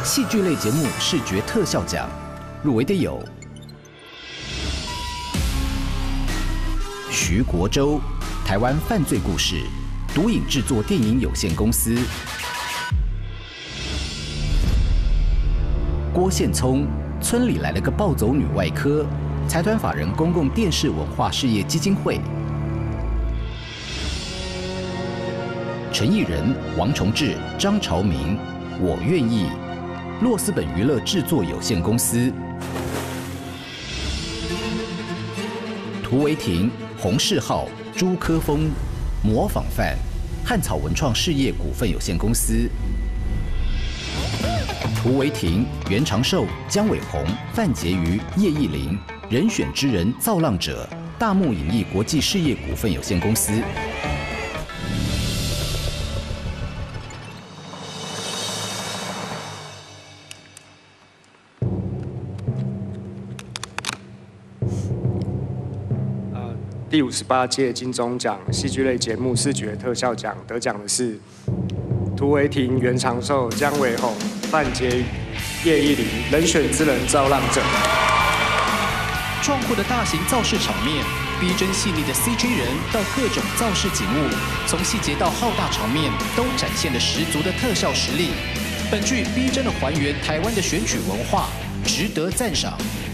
戏剧类节目视觉特效奖入围的有徐国洲，台湾犯罪故事，毒影制作电影有限公司；郭宪聪，村里来了个暴走女外科，财团法人公共电视文化事业基金会；陈艺仁、王崇志、张朝明，我愿意，洛斯本娱乐制作有限公司；涂维廷、洪世浩、朱科峰，模仿犯，汉草文创事业股份有限公司；涂维廷、袁长寿、江伟宏、范婕妤、叶艺玲，人选之人造浪者，大幕影艺国际事业股份有限公司。 第58届金钟奖戏剧类节目视觉特效奖得奖的是涂维廷、袁长寿、江伟宏、范婕妤、叶艺玲，人选之人造浪者。 壮阔的大型造势场面，逼真细腻的 CG 人到各种造势景物，从细节到浩大场面，都展现了十足的特效实力。本剧逼真的还原台湾的选举文化，值得赞赏。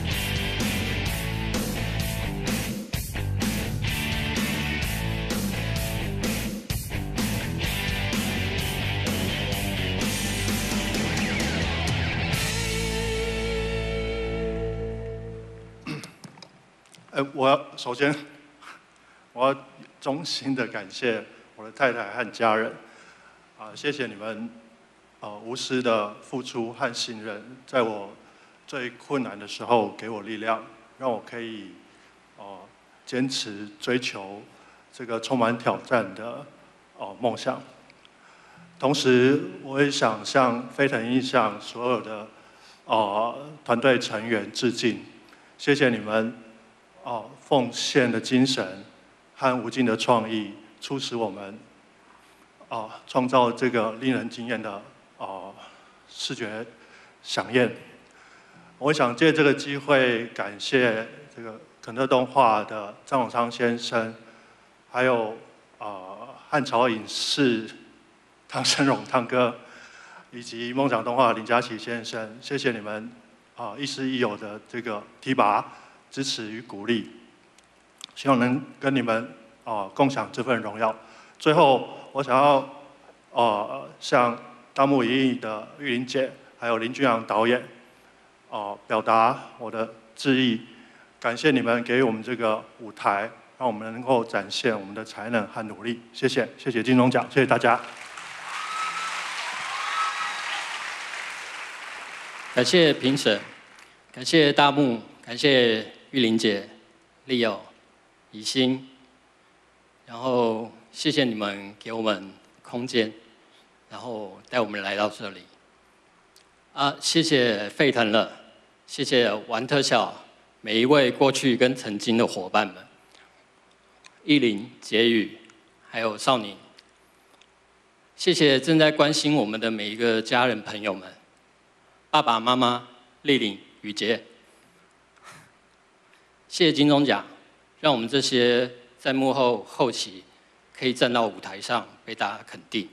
首先，我要衷心的感谢我的太太和家人，谢谢你们，无私的付出和信任，在我最困难的时候给我力量，让我可以，坚持追求这个充满挑战的梦想。同时，我也想向飞腾印象所有的团队成员致敬，谢谢你们。奉献的精神和无尽的创意，促使我们创造这个令人惊艳的视觉飨宴。我想借这个机会感谢这个肯特动画的张永昌先生，还有汉朝影视汤生荣汤哥，以及梦想动画林佳琪先生，谢谢你们亦师亦友的这个提拔。支持与鼓励，希望能跟你们共享这份荣耀。最后，我想要向大幕影艺的玉玲姐还有林君阳导演表达我的致意，感谢你们给予我们这个舞台，让我们能够展现我们的才能和努力。谢谢，谢谢金钟奖，谢谢大家。 感谢评审，感谢大幕，感谢玉玲姐、利友、怡欣，然后谢谢你们给我们空间，然后带我们来到这里。谢谢沸腾了，谢谢玩特效每一位过去跟曾经的伙伴们，艺玲、婕妤，还有少宁。谢谢正在关心我们的每一个家人朋友们，爸爸妈妈、丽玲、雨杰。谢谢金钟奖，让我们这些在幕后后期可以站到舞台上被大家肯定。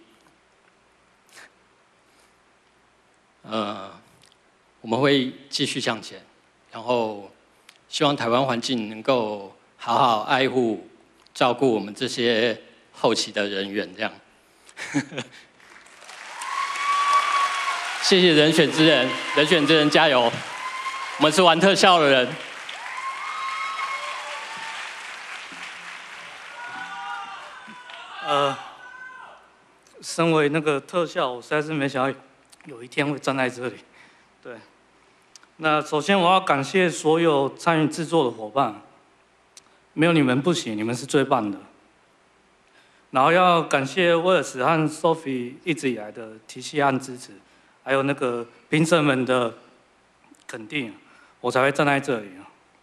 我们会继续向前，然后希望台湾环境能够好好爱护、照顾我们这些后期的人员，这样。谢谢人选之人，人选之人加油！我们是玩特效的人。 身为那个特效，我实在是没想到有一天会站在这里。对，那首先我要感谢所有参与制作的伙伴，没有你们不行，你们是最棒的。然后要感谢威尔斯和 Sophie 一直以来的提携和支持，还有那个评审们的肯定，我才会站在这里。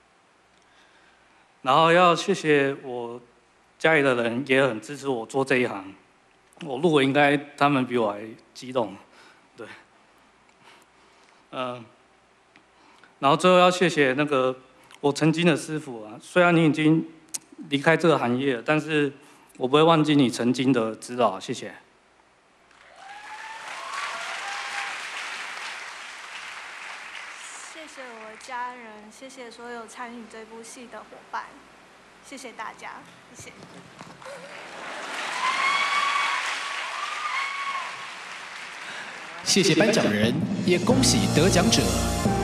然后要谢谢我家里的人，也很支持我做这一行。我录应该他们比我还激动，对。 然后最后要谢谢那个我曾经的师傅啊，虽然你已经离开这个行业了，但是我不会忘记你曾经的指导，谢谢。 谢谢我的家人，谢谢所有参与这部戏的伙伴，谢谢大家，谢谢。 谢谢颁奖人，也恭喜得奖者。